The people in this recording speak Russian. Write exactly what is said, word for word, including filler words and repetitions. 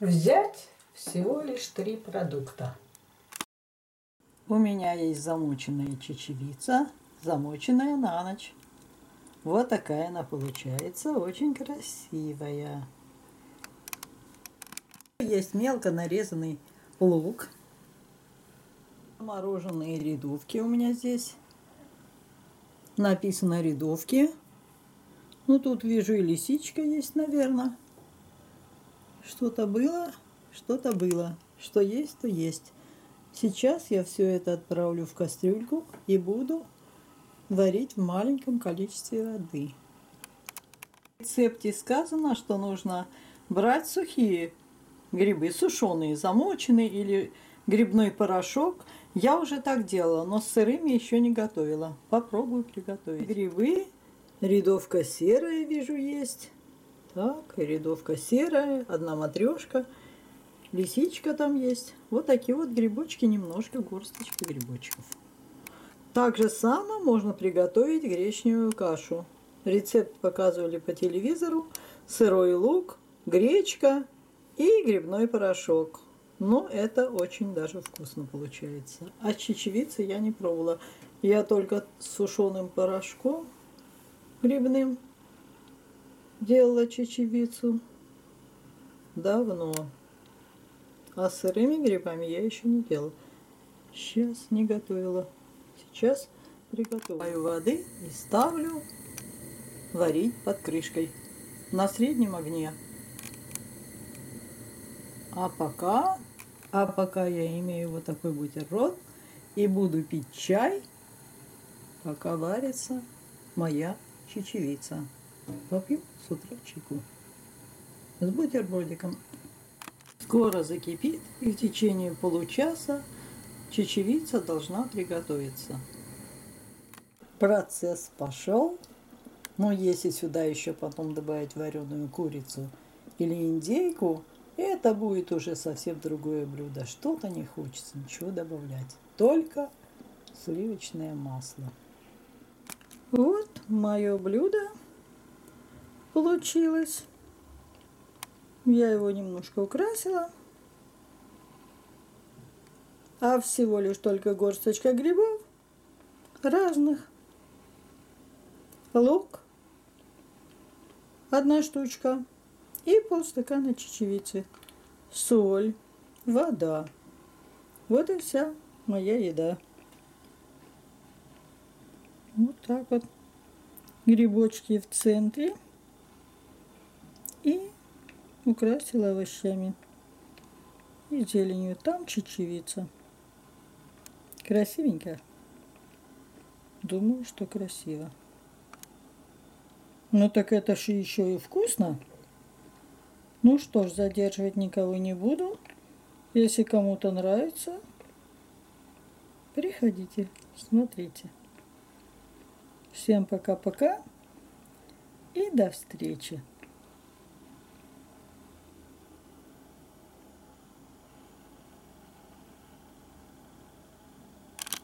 Взять всего лишь три продукта. У меня есть замоченная чечевица, замоченная на ночь. Вот такая она получается, очень красивая. Есть мелко нарезанный лук. Мороженые рядовки у меня здесь. Написано рядовки. Ну, тут вижу и лисичка есть, наверное. Что-то было, что-то было. Что есть, то есть. Сейчас я все это отправлю в кастрюльку и буду варить в маленьком количестве воды. В рецепте сказано, что нужно брать сухие грибы, сушеные, замоченные или грибной порошок. Я уже так делала, но с сырыми еще не готовила. Попробую приготовить. Грибы, рядовка серая, вижу, есть. Так, рядовка серая, одна матрешка, лисичка там есть. Вот такие вот грибочки, немножко, горсточка грибочков. Так же само можно приготовить гречневую кашу. Рецепт показывали по телевизору. Сырой лук, гречка и грибной порошок. Но это очень даже вкусно получается. А чечевицы я не пробовала. Я только с сушеным порошком грибным делала чечевицу давно. А с сырыми грибами я еще не делала. Сейчас не готовила. Сейчас приготовлю воды и ставлю варить под крышкой на среднем огне. А пока, а пока я имею вот такой бутерброд и буду пить чай, пока варится моя чечевица. Попью с утра чайку с бутербродиком. Скоро закипит, и в течение получаса чечевица должна приготовиться. Процесс пошел. Но если сюда еще потом добавить вареную курицу или индейку, это будет уже совсем другое блюдо. Что-то не хочется ничего добавлять. Только сливочное масло. Вот мое блюдо получилось. Я его немножко украсила. А всего лишь только горсточка грибов разных. Лук. Одна штучка. И полстакана чечевицы. Соль. Вода. Вот и вся моя еда. Вот так вот. Грибочки в центре. И украсила овощами. И зеленью. Там чечевица. Красивенько? Думаю, что красиво. Ну так это же еще и вкусно. Ну что ж, задерживать никого не буду. Если кому-то нравится, приходите, смотрите. Всем пока-пока и до встречи.